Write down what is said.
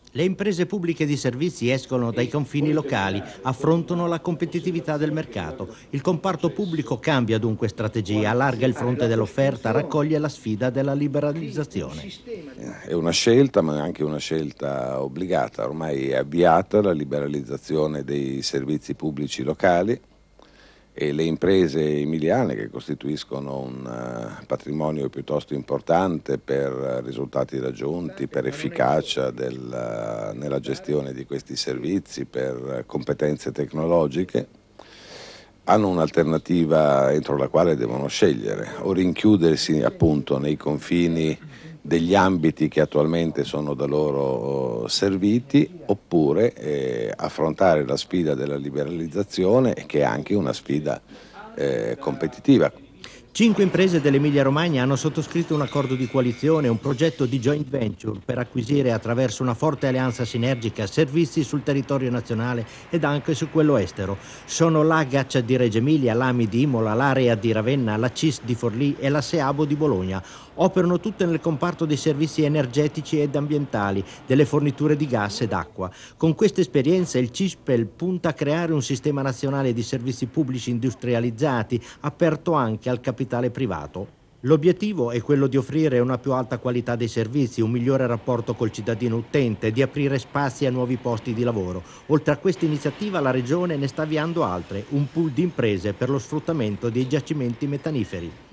Le imprese pubbliche di servizi escono dai confini locali, affrontano la competitività del mercato. Il comparto pubblico cambia dunque strategia, allarga il fronte dell'offerta, raccoglie la sfida della liberalizzazione. È una scelta, ma è anche una scelta obbligata. Ormai è avviata la liberalizzazione dei servizi pubblici locali e le imprese emiliane, che costituiscono un patrimonio piuttosto importante per risultati raggiunti, per efficacia nella gestione di questi servizi, per competenze tecnologiche, hanno un'alternativa entro la quale devono scegliere, o rinchiudersi appunto nei confini degli ambiti che attualmente sono da loro serviti, oppure affrontare la sfida della liberalizzazione, che è anche una sfida competitiva. 5 imprese dell'Emilia-Romagna hanno sottoscritto un accordo di coalizione, un progetto di joint venture per acquisire attraverso una forte alleanza sinergica servizi sul territorio nazionale ed anche su quello estero. Sono l'Agac di Reggio Emilia, l'AMI di Imola, l'Area di Ravenna, la CIS di Forlì e la SEABO di Bologna. Operano tutte nel comparto dei servizi energetici ed ambientali, delle forniture di gas ed acqua. Con questa esperienza il CISPEL punta a creare un sistema nazionale di servizi pubblici industrializzati, aperto anche al capitale privato. L'obiettivo è quello di offrire una più alta qualità dei servizi, un migliore rapporto col cittadino utente, di aprire spazi a nuovi posti di lavoro. Oltre a questa iniziativa la Regione ne sta avviando altre, un pool di imprese per lo sfruttamento dei giacimenti metaniferi.